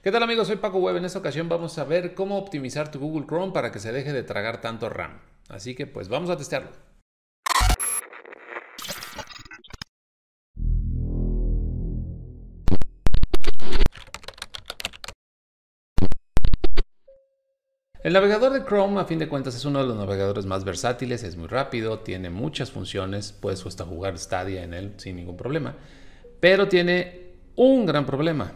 ¿Qué tal amigos? Soy Paco Web. En esta ocasión vamos a ver cómo optimizar tu Google Chrome para que se deje de tragar tanto RAM. Así que pues vamos a testearlo. El navegador de Chrome a fin de cuentas es uno de los navegadores más versátiles, es muy rápido, tiene muchas funciones, puedes hasta jugar Stadia en él sin ningún problema. Pero tiene un gran problema: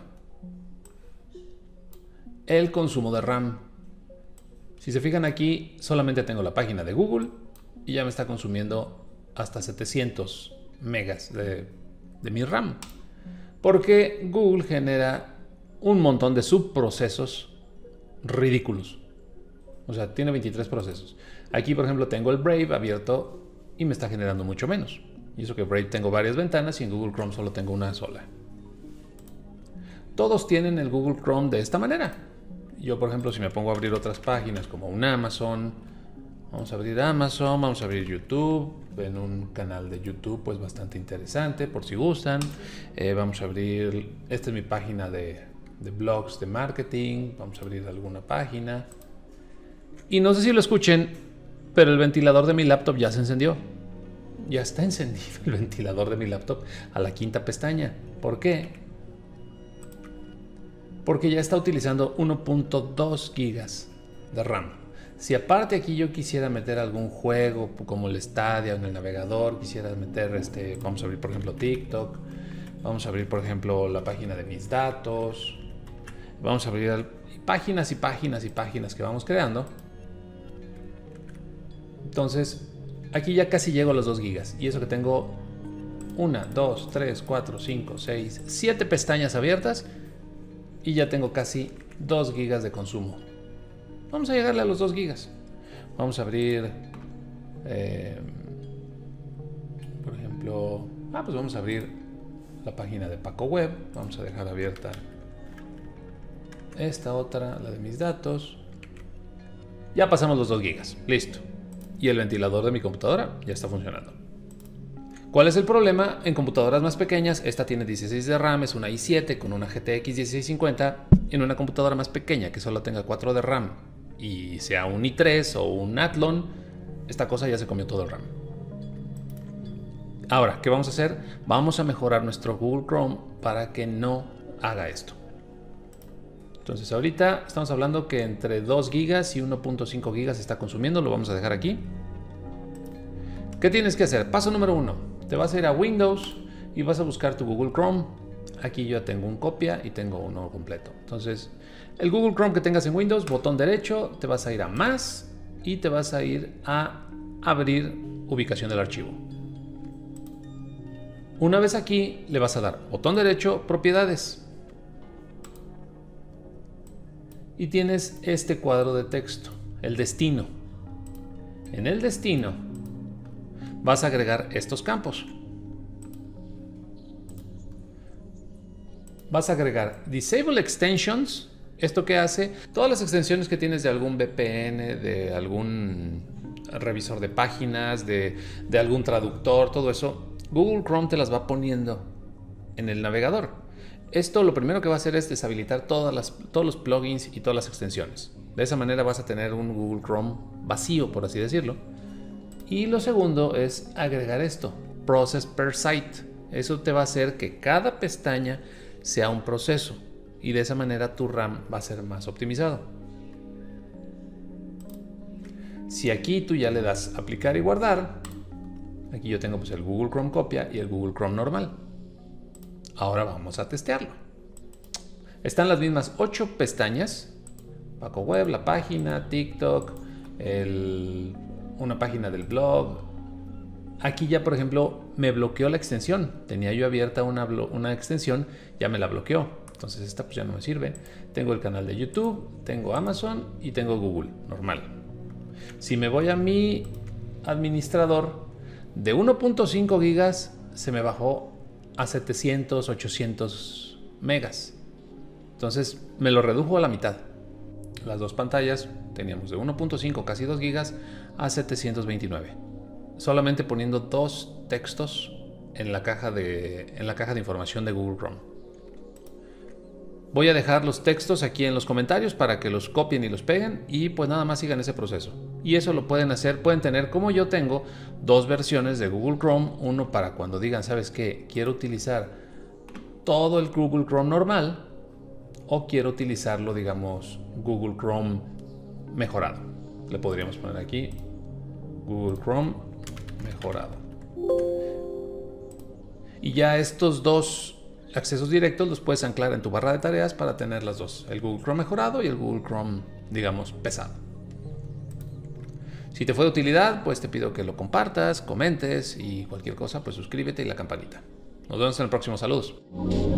el consumo de RAM. Si se fijan aquí, solamente tengo la página de Google y ya me está consumiendo hasta 700 megas de mi RAM. Porque Google genera un montón de subprocesos ridículos. O sea, tiene 23 procesos. Aquí, por ejemplo, tengo el Brave abierto y me está generando mucho menos. Y eso que Brave tengo varias ventanas y en Google Chrome solo tengo una sola. Todos tienen el Google Chrome de esta manera. Yo, por ejemplo, si me pongo a abrir otras páginas como un Amazon, vamos a abrir Amazon, vamos a abrir YouTube, en un canal de YouTube pues bastante interesante por si gustan. Vamos a abrir, esta es mi página de blogs de marketing, vamos a abrir alguna página. Y no sé si lo escuchen, pero el ventilador de mi laptop ya se encendió. Ya está encendido el ventilador de mi laptop a la quinta pestaña. ¿Por qué? Porque ya está utilizando 1.2 gigas de RAM. Si aparte aquí yo quisiera meter algún juego como el Stadia en el navegador, quisiera meter, vamos a abrir por ejemplo TikTok, vamos a abrir por ejemplo la página de mis datos, vamos a abrir páginas y páginas y páginas que vamos creando. Entonces aquí ya casi llego a los 2 gigas y eso que tengo 1, 2, 3, 4, 5, 6, 7 pestañas abiertas y ya tengo casi 2 gigas de consumo. Vamos a llegarle a los 2 gigas. Vamos a abrir, por ejemplo, pues vamos a abrir la página de Paco Web. Vamos a dejar abierta esta otra, la de mis datos. Ya pasamos los 2 gigas. Listo. Y el ventilador de mi computadora ya está funcionando. ¿Cuál es el problema? En computadoras más pequeñas, esta tiene 16 de RAM, es una i7 con una GTX 1650. En una computadora más pequeña que solo tenga 4 de RAM y sea un i3 o un Athlon, esta cosa ya se comió todo el RAM. Ahora, ¿qué vamos a hacer? Vamos a mejorar nuestro Google Chrome para que no haga esto. Entonces ahorita estamos hablando que entre 2 gigas y 1.5 gigas está consumiendo. Lo vamos a dejar aquí. ¿Qué tienes que hacer? Paso número 1. Te vas a ir a Windows y vas a buscar tu Google Chrome. Aquí yo tengo un copia y tengo uno completo. Entonces, el Google Chrome que tengas en Windows, botón derecho, te vas a ir a más y te vas a ir a abrir ubicación del archivo. Una vez aquí, le vas a dar botón derecho, propiedades. Y tienes este cuadro de texto, el destino. En el destino vas a agregar estos campos. Vas a agregar Disable Extensions. ¿Esto qué hace? Todas las extensiones que tienes de algún VPN, de algún revisor de páginas, de algún traductor, todo eso, Google Chrome te las va poniendo en el navegador. Esto lo primero que va a hacer es deshabilitar todos los plugins y todas las extensiones. De esa manera vas a tener un Google Chrome vacío, por así decirlo. Y lo segundo es agregar esto, Process Per Site. Eso te va a hacer que cada pestaña sea un proceso y de esa manera tu RAM va a ser más optimizado. Si aquí tú ya le das aplicar y guardar, aquí yo tengo pues el Google Chrome copia y el Google Chrome normal. Ahora vamos a testearlo. Están las mismas 8 pestañas: Paco Web, la página, TikTok, una página del blog. Aquí ya, por ejemplo, me bloqueó la extensión. Tenía yo abierta una extensión, ya me la bloqueó. Entonces esta pues ya no me sirve. Tengo el canal de YouTube, tengo Amazon y tengo Google, normal. Si me voy a mi administrador, de 1.5 gigas se me bajó a 700, 800 megas. Entonces me lo redujo a la mitad. Las dos pantallas teníamos de 1.5, casi 2 gigas, a 729. Solamente poniendo 2 textos en la caja de información de Google Chrome. Voy a dejar los textos aquí en los comentarios para que los copien y los peguen y pues nada más sigan ese proceso. Y eso lo pueden hacer, pueden tener como yo tengo dos versiones de Google Chrome, uno para cuando digan, ¿sabes qué? Quiero utilizar todo el Google Chrome normal o quiero utilizarlo, digamos, Google Chrome mejorado. Le podríamos poner aquí Google Chrome mejorado. Y ya estos dos accesos directos los puedes anclar en tu barra de tareas para tener las dos, el Google Chrome mejorado y el Google Chrome, digamos, pesado. Si te fue de utilidad, pues te pido que lo compartas, comentes y cualquier cosa, pues suscríbete y la campanita. Nos vemos en el próximo. Saludos.